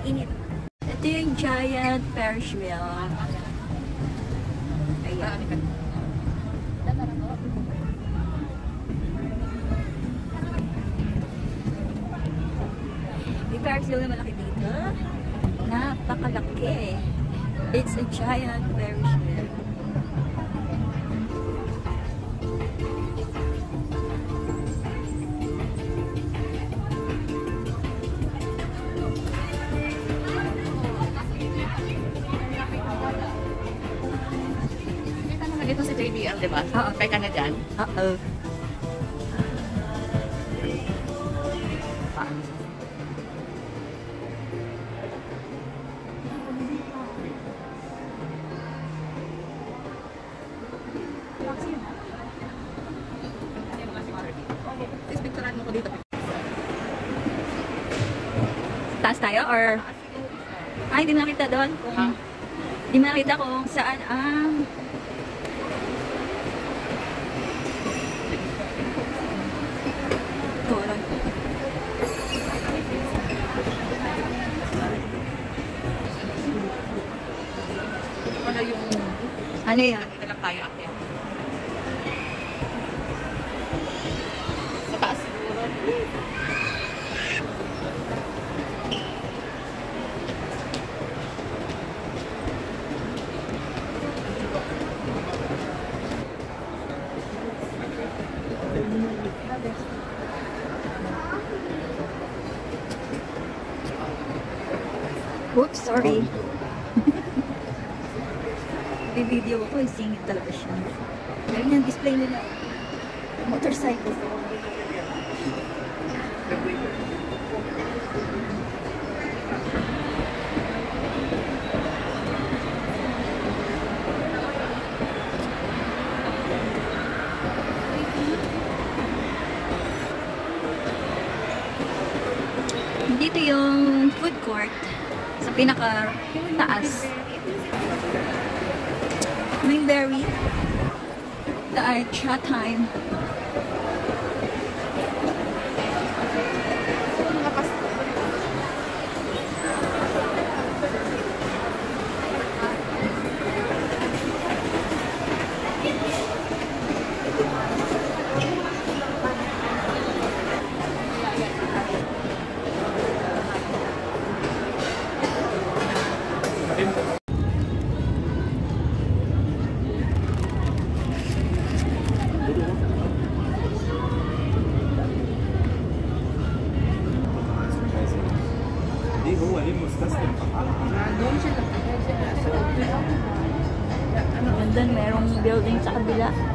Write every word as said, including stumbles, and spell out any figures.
Mainit. Ito yung giant Ferris wheel. Ayan. May Ferris wheel na malaki dito. Napakalaki. It's a giant Ferris wheel. Dito si J B L, di ba? Oo. Kaya ka na dyan? Oo. Picturean mo ko dito. Taas tayo or... Ay, hindi mo nakita doon. Ha? Hindi mo nakita kung saan ang... Tulog. Ano yung... Ano yan? Dito lang tayo akit. Sa taas siguro. Oops, sorry. May video ko, singit talaga siya. Meron yung display nila. Motorcycle. Dito yung food court sa pinaka taas. Greenberry, the Archa time. Ganda, merong building sa kabila.